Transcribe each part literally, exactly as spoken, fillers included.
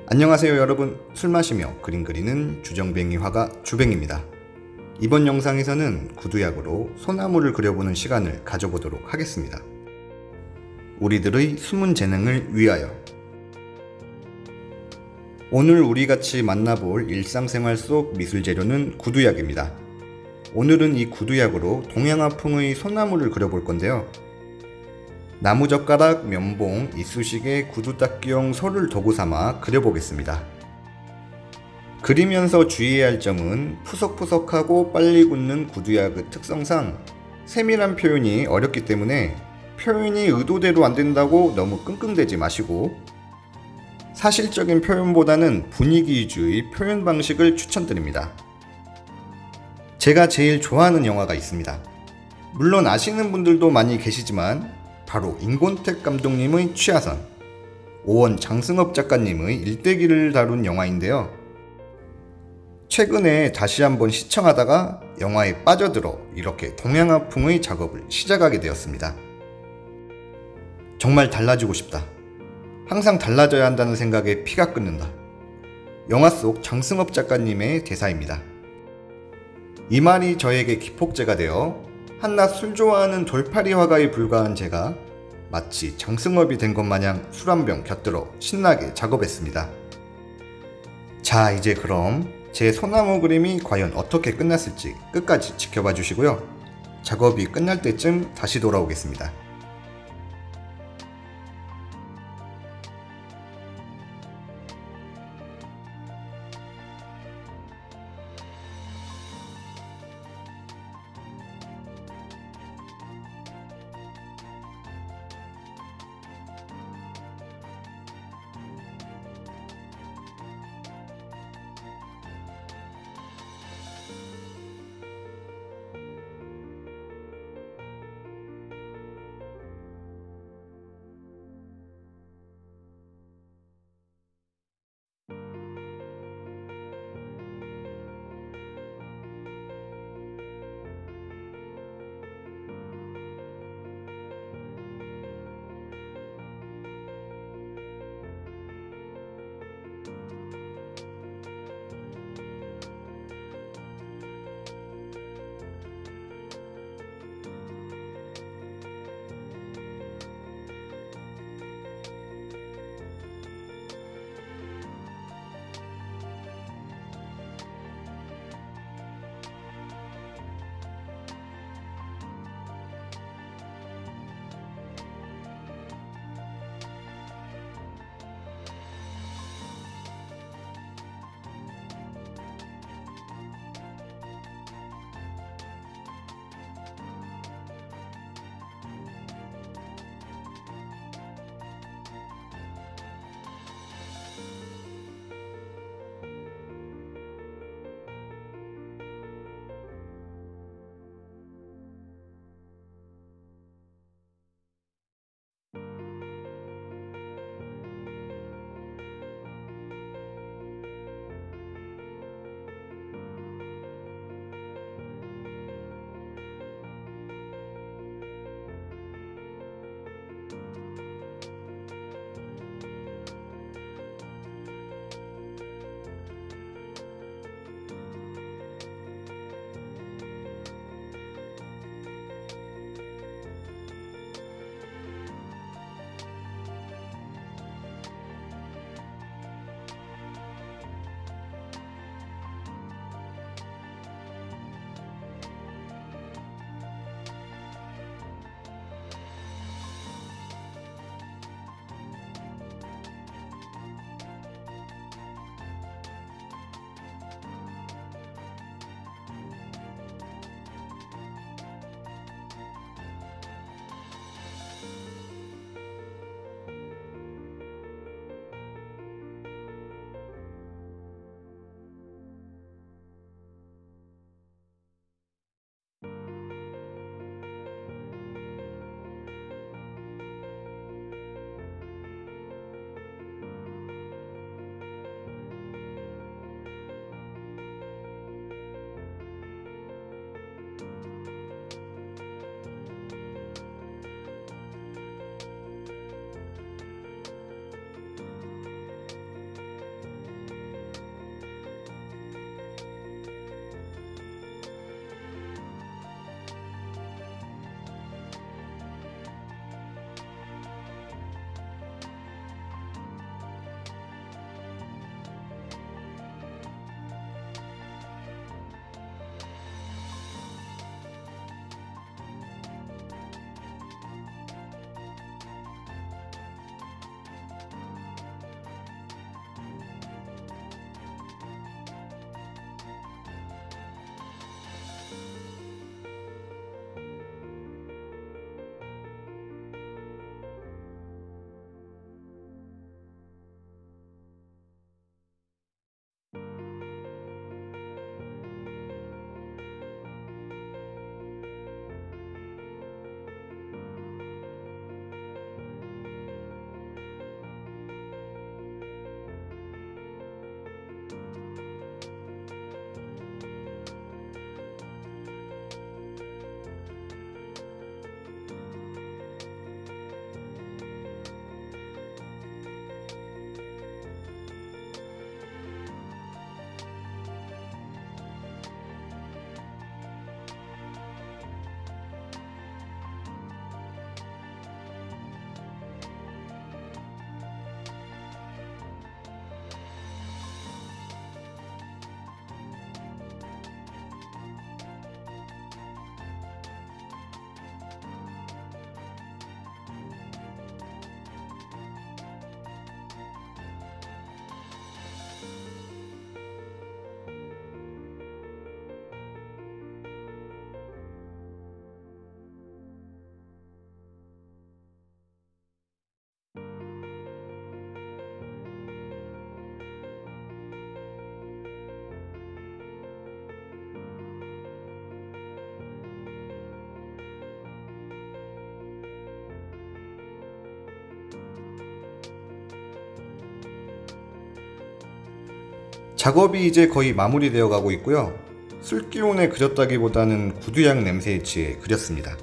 안녕하세요 여러분, 술 마시며 그림 그리는 주정뱅이 화가 주뱅입니다. 이번 영상에서는 구두약으로 소나무를 그려보는 시간을 가져보도록 하겠습니다. 우리들의 숨은 재능을 위하여. 오늘 우리같이 만나볼 일상생활 속 미술재료는 구두약입니다. 오늘은 이 구두약으로 동양화풍의 소나무를 그려볼 건데요. 나무젓가락, 면봉, 이쑤시개, 구두닦기용 소를 도구삼아 그려보겠습니다. 그리면서 주의해야 할 점은 푸석푸석하고 빨리 굳는 구두약의 특성상 세밀한 표현이 어렵기 때문에 표현이 의도대로 안된다고 너무 끙끙대지 마시고 사실적인 표현보다는 분위기 위주의 표현 방식을 추천드립니다. 제가 제일 좋아하는 영화가 있습니다. 물론 아시는 분들도 많이 계시지만 바로 임권택 감독님의 취하선, 오원 장승업 작가님의 일대기를 다룬 영화인데요. 최근에 다시 한번 시청하다가 영화에 빠져들어 이렇게 동양화풍의 작업을 시작하게 되었습니다. 정말 달라지고 싶다. 항상 달라져야 한다는 생각에 피가 끓는다. 영화 속 장승업 작가님의 대사입니다. 이 말이 저에게 기폭제가 되어 한낱 술 좋아하는 돌팔이 화가에 불과한 제가 마치 장승업이 된 것 마냥 술 한 병 곁들어 신나게 작업했습니다. 자, 이제 그럼 제 소나무 그림이 과연 어떻게 끝났을지 끝까지 지켜봐 주시고요. 작업이 끝날 때쯤 다시 돌아오겠습니다. 작업이 이제 거의 마무리되어 가고 있고요. 술기운에 그렸다기보다는 구두약 냄새에 취해 그렸습니다.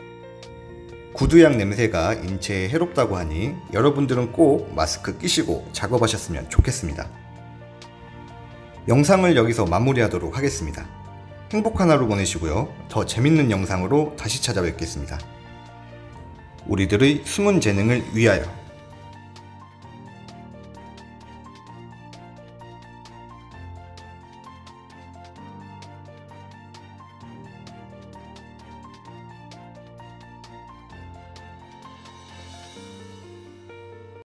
구두약 냄새가 인체에 해롭다고 하니 여러분들은 꼭 마스크 끼시고 작업하셨으면 좋겠습니다. 영상을 여기서 마무리하도록 하겠습니다. 행복한 하루 보내시고요. 더 재밌는 영상으로 다시 찾아뵙겠습니다. 우리들의 숨은 재능을 위하여.